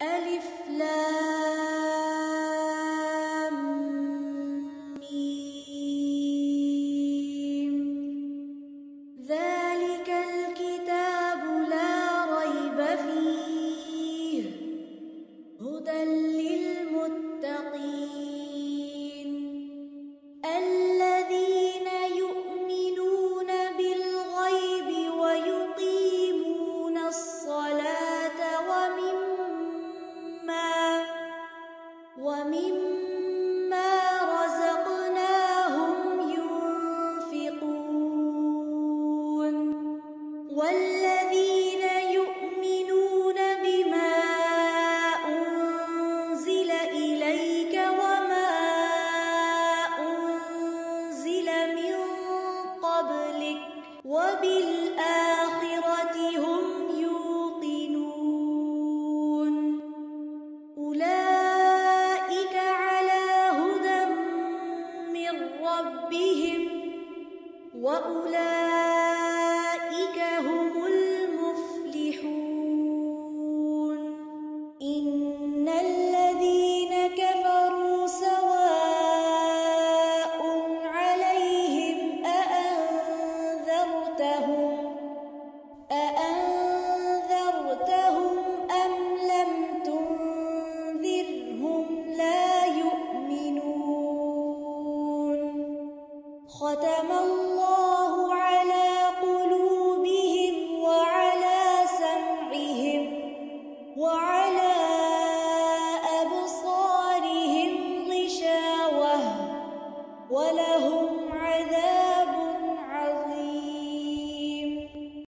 अलिफ लाम मीम ज़ालिकल किताबु ला रैब फीह हुदल लिलमुत्तक़ीन الذين يؤمنون بالغيب ويقيمون الصلاة ومما رزقناهم ينفقون والذين يؤمنون بما أنزل إليك وما أنزل من قبلك وبالآخرة هم يوقنون أولئك على هدى من ربهم وأولئك هم المفلحون